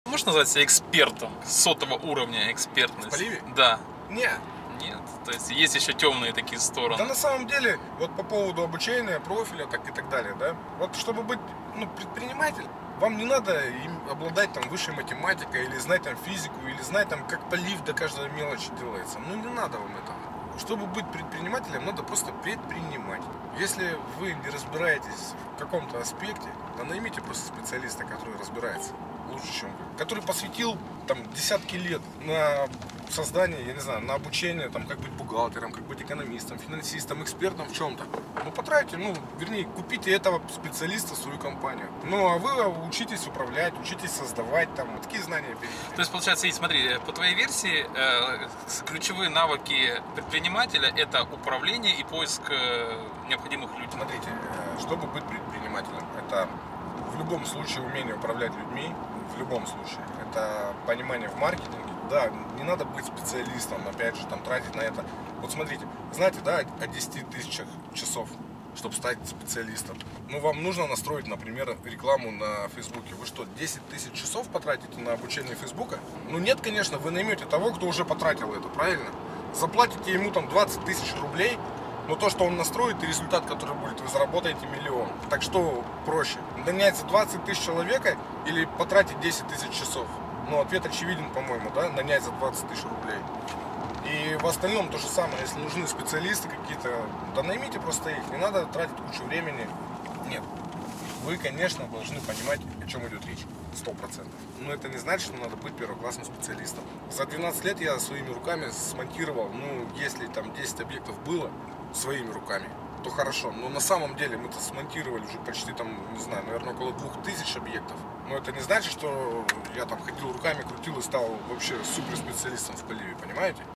Можешь назвать себя экспертом сотого уровня экспертности? В поливе? Да. Не. Нет. То есть есть еще темные такие стороны. Да на самом деле, вот по поводу обучения, профиля так и так далее, да, вот чтобы быть предпринимателем, вам не надо им обладать там высшей математикой, или знать там физику, или знать там, как полив до каждой мелочи делается. Ну не надо вам этого. Чтобы быть предпринимателем, надо просто предпринимать. Если вы не разбираетесь в каком-то аспекте, то наймите просто специалиста, который разбирается лучше, чем вы. Который посвятил там десятки лет на создание, я не знаю, на обучение, там, как быть бухгалтером, как быть экономистом, финансистом, экспертом в чем-то. Ну, потратьте, вернее, купите этого специалиста в свою компанию. Ну, а вы учитесь управлять, учитесь создавать, там, вот такие знания берите. То есть, получается, смотри, по твоей версии, ключевые навыки предпринимателя – это управление и поиск необходимых людей. Смотрите, чтобы быть предпринимателем, это в любом случае умение управлять людьми, в любом случае. Это понимание в маркетинге. Да, не надо быть специалистом, опять же, там, тратить на это. Вот смотрите, знаете, да, о 10 тысячах часов, чтобы стать специалистом. Ну, вам нужно настроить, например, рекламу на Фейсбуке. Вы что, 10 тысяч часов потратите на обучение Фейсбука? Ну, нет, конечно, вы наймете того, кто уже потратил это, правильно? Заплатите ему там 20 тысяч рублей, но то, что он настроит, и результат, который будет, вы заработаете миллион. Так что проще? Нанять за 20 тысяч человека или потратить 10 тысяч часов? Ну, ответ очевиден, по-моему, да? Нанять за 20 тысяч рублей. И в остальном то же самое. Если нужны специалисты какие-то, да наймите просто их. Не надо тратить кучу времени. Нет. Вы, конечно, должны понимать, о чем идет речь. 100%. Но это не значит, что надо быть первоклассным специалистом. За 12 лет я своими руками смонтировал, если там 10 объектов было своими руками, то хорошо. Но на самом деле мы-то смонтировали уже почти там, не знаю, наверное, около 2000 объектов. Но это не значит, что я там ходил руками, крутил и стал вообще суперспециалистом в поливе, понимаете?